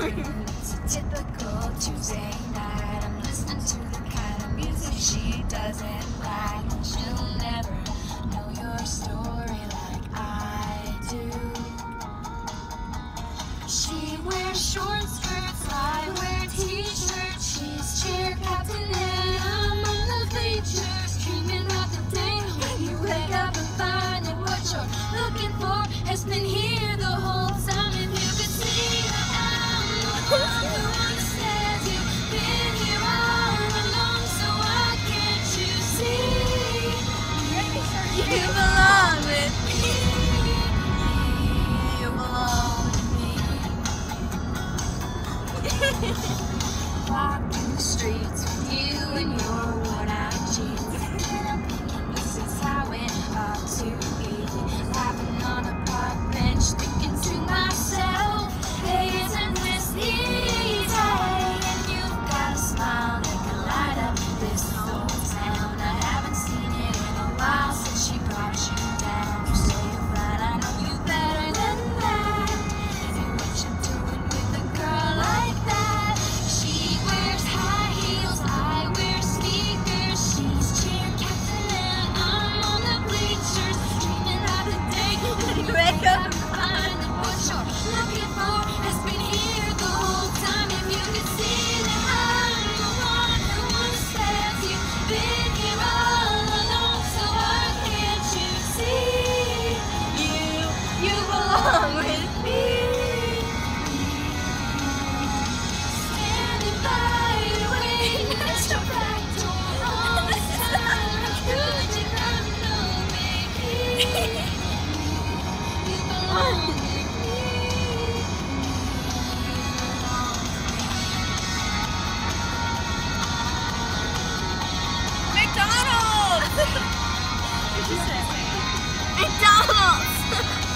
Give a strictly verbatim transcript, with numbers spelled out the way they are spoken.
It's a typical Tuesday night. I'm listening to the kind of music she doesn't like. She'll never know your story like I do. She wears short skirts, I wear t-shirts. She's cheer captain and I'm on the bleachers, dreaming about the day when you wake up and find that what you're looking for has been here the whole time. If you could see that I'm the one who understands, you've been here all along, so why can't you see? You belong with me. You belong with me. Walking the streets with you in your worn-out jeans. In an opinion, this is how it ought to be. Laughing on a park bench, thinking to myself, hey, isn't this easy? And you've got a smile that can light up this whole town. I haven't seen it in a while since she brought you down. You say you're fine, I know you better than that. And what you're doing with a girl like that? She wears high heels, I wear sneakers. She's cheer captain and I'm on the bleachers, dreaming of the day when you wake up and find that what you're looking for has been here the whole time. If you could see that I'm the one who understands, you've been here all along, so why can't you see? You, you belong with me. Standing by you, waiting at your back door all this time. Could you not know, baby? You belong with me. McDonald's! Did you say? McDonald's!